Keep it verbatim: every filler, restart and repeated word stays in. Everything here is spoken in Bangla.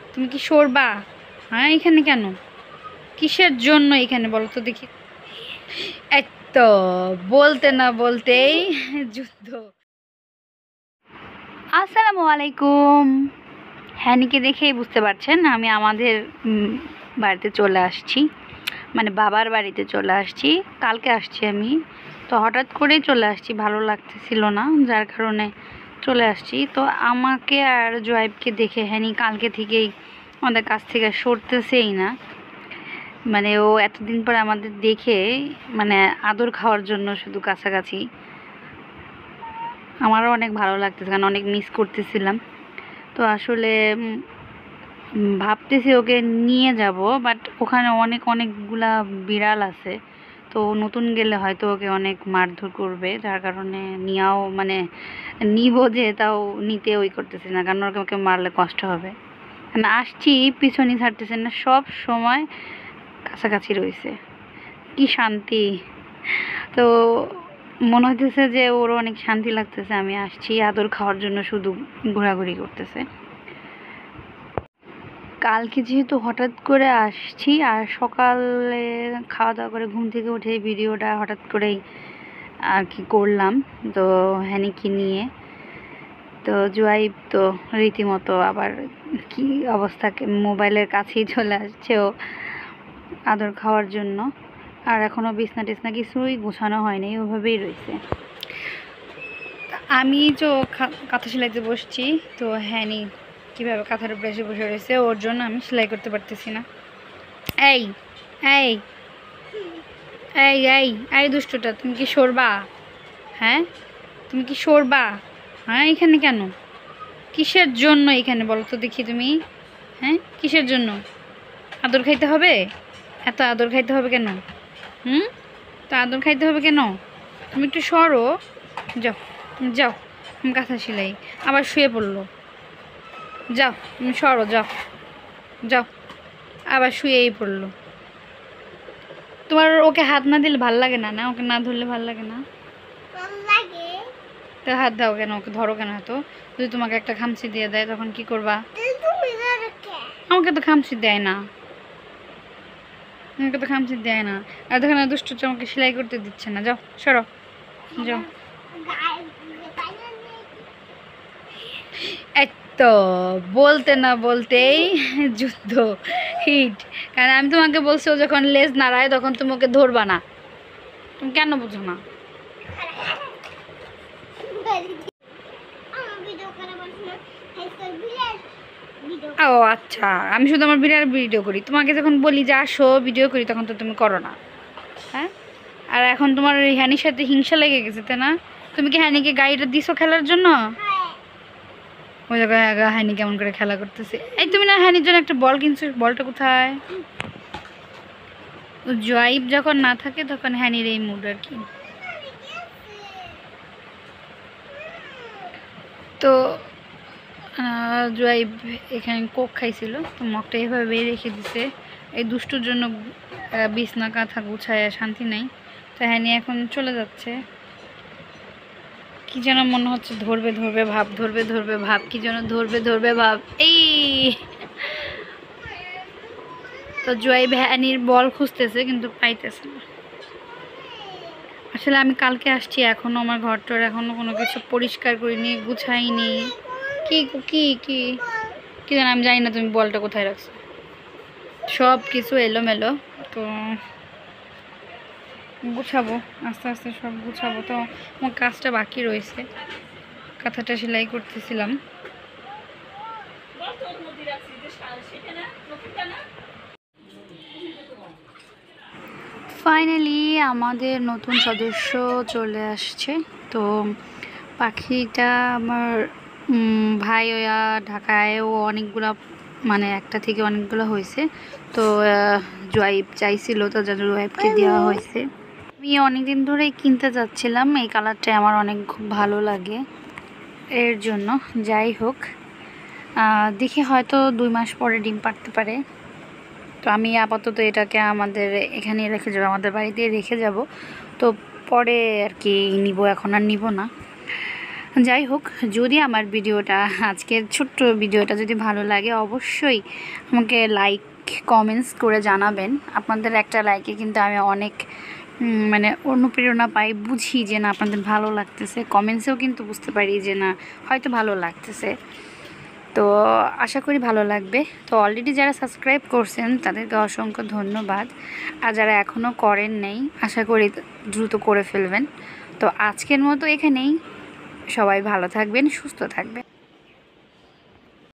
তুমি কি সরবা? হ্যাঁ, এখানে কেন? কিসের জন্য এখানে বলো তো দেখি। এই তো বলতে না বলতেই যুদ্ধ। আসসালামু আলাইকুম। হ্যানিকে দেখেই বুঝতে পারছেন আমি আমাদের উম, বাড়িতে চলে আসছি, মানে বাবার বাড়িতে চলে আসছি। কালকে আসছি আমি, তো হঠাৎ করেই চলে আসছি, ভালো লাগতেছিল না, যার কারণে চলে আসছি। তো আমাকে আর জোয়াইবকে দেখে হ্যানি কালকে থেকেই আমাদের কাছ থেকে সরতেছেই না। মানে ও এতদিন পর আমাদের দেখে মানে আদর খাওয়ার জন্য শুধু কাছাকাছি। আমারও অনেক ভালো লাগতেছে, কারণ অনেক মিস করতেছিলাম। তো আসলে উম, ভাবতেছি ওকে নিয়ে যাব, বাট ওখানে অনেক অনেকগুলা বিড়াল আছে। তো নতুন গেলে হয়তো ওকে অনেক মারধর করবে, যার কারণে নিয়েও মানে নিব যে তাও নিতে ওই করতেছি না, কারণ ওকে ওকে মারলে কষ্ট হবে। কারণ আসছি পিছনই ছাড়তেছে না, সব সময় কাছাকাছি রয়েছে। কি শান্তি! তো মনে হইতেছে যে ওর অনেক শান্তি লাগতেছে, আমি আসছি আদর খাওয়ার জন্য, শুধু ঘোরাঘুরি করতেছে। কালকে যেহেতু হঠাৎ করে আসছি, আর সকালে খাওয়া দাওয়া করে ঘুম থেকে উঠে ভিডিওটা হঠাৎ করেই আর কি করলাম, তো হ্যানিকে নিয়ে। তো জুয়াইব তো রীতিমতো আবার কি অবস্থাকে মোবাইলের কাছেই চলে আসছে ও আদর খাওয়ার জন্য। আর এখনও বিছনা টিছনা কিছুই গোছানো হয়নি, ওভাবেই রয়েছে। আমি তো কাঁথা সেলাইতে বসছি, তো হ্যানি কীভাবে কাঁথার উপরে এসে বসে রয়েছে, ওর জন্য আমি সেলাই করতে পারতেছি না। এই এই এই এই এই দুষ্টটা, তুমি কি সরবা? হ্যাঁ, তুমি কি সরবা? হ্যাঁ, এখানে কেন? কিসের জন্য এখানে বলো তো দেখি তুমি। হ্যাঁ, কিসের জন্য? আদর খাইতে হবে? এত আদর খাইতে হবে কেন? হুম, তো আদর খাইতে হবে কেন? তুমি একটু সরো। যাও যাও, তুমি কাঁথা সেলাই। আবার শুয়ে পড়লো। যাও তুমি সরো, যাও যাও। আবার শুয়েই পড়লো। তোমার ওকে হাত না দিলে ভাল লাগে না? না, ওকে না ধরলে ভাল লাগে না? তো হাত দাও কেন, ওকে ধরো কেন? তো যদি তোমাকে একটা খামচি দিয়ে দেয় তখন কি করবা? আমাকে তো খামচি দেয় না, আমাকে তো খামচি দেয় না। আর দেখো না, দুষ্টু আমাকে সেলাই করতে দিচ্ছে না। যাও সরো, যাও। এই তো বলতে না বলতেই যুদ্ধ, হিট। কারণ আমি তোমাকে বলছি ও যখন লেজ নাড়ায় তখন তুমি ওকে ধরবা না, তুমি কেন বুঝো না? ও আচ্ছা, আমি শুধু আমার বিড়াল ভিডিও করি, তোমাকে যখন বলি যে আসো ভিডিও করি তখন তো তুমি করো না। হ্যাঁ, আর এখন তোমার ওই হ্যানির সাথে হিংসা লেগে গেছে, তাই না? তুমি কি হ্যানিকে গাড়িটা দিছো খেলার জন্য? ওই জায়গায় হ্যানি কেমন করে খেলা করতেছে। এই তুমি না হ্যানির জন্য একটা বল কিনছো, বলটা কোথায়? জোয়াইব যখন না থাকে তখন হ্যানির এই মুড আর কি। তো জোয়াইব এখানে কোক খাইছিল, তো মগটা এভাবে রেখে দিছে। এই দুষ্টুর জন্য বিছনা কাঁথা গুছায় শান্তি নাই। তো হ্যানি এখন চলে যাচ্ছে। কি যেন মনে হচ্ছে ধরবে ধরবে ভাব, ধরবে ধরবে ভাব, কি যেন ধরবে ধরবে ভাব। এই তো জোয়াইব হ্যানির বল খুঁজতেছে কিন্তু পাইতেছে না। আসলে আমি কালকে আসছি, এখনো আমার ঘরটার এখনো কোনো কিছু পরিষ্কার করিনি, গুছাইনি। কি কি কি কি যেন আমি জানি না তুমি বলটা কোথায় রাখছো, সব কিছু এলোমেলো। তো গুছাবো আস্তে আস্তে, সব গুছাবো। তো আমার কাজটা বাকি রয়েছে, কাঁথাটা সেলাই করতেছিলাম। ফাইনালি আমাদের নতুন সদস্য চলে আসছে। তো পাখিটা আমার ভাই ওয়া ঢাকায়ও অনেকগুলো, মানে একটা থেকে অনেকগুলো হয়েছে। তো জোয়াইব চাইছিল, তো জোয়াইবকে দেওয়া হয়েছে। আমি অনেকদিন ধরেই কিনতে যাচ্ছিলাম, এই কালারটা আমার অনেক খুব ভালো লাগে, এর জন্য। যাই হোক, দেখি হয়তো দুই মাস পরে ডিম পাড়তে পারে। তো আমি আপাতত এটাকে আমাদের এখানে রেখে যাবো, আমাদের বাড়িতে রেখে যাব। তো পরে আর কি নিব, এখন আর নিব না। যাই হোক, যদি আমার ভিডিওটা আজকের ছোট্ট ভিডিওটা যদি ভালো লাগে অবশ্যই আমাকে লাইক কমেন্টস করে জানাবেন। আপনাদের একটা লাইকে কিন্তু আমি অনেক মানে অনুপ্রেরণা পাই, বুঝি যে না আপনাদের ভালো লাগতেছে। কমেন্টসেও কিন্তু বুঝতে পারি যে না হয়তো ভালো লাগতেছে। তো আশা করি ভালো লাগবে। তো অলরেডি যারা সাবস্ক্রাইব করছেন তাদেরকে অসংখ্য ধন্যবাদ, আর যারা এখনও করেন নাই আশা করি দ্রুত করে ফেলবেন। তো আজকের মতো এখানেই, সবাই ভালো থাকবেন, সুস্থ থাকবেন।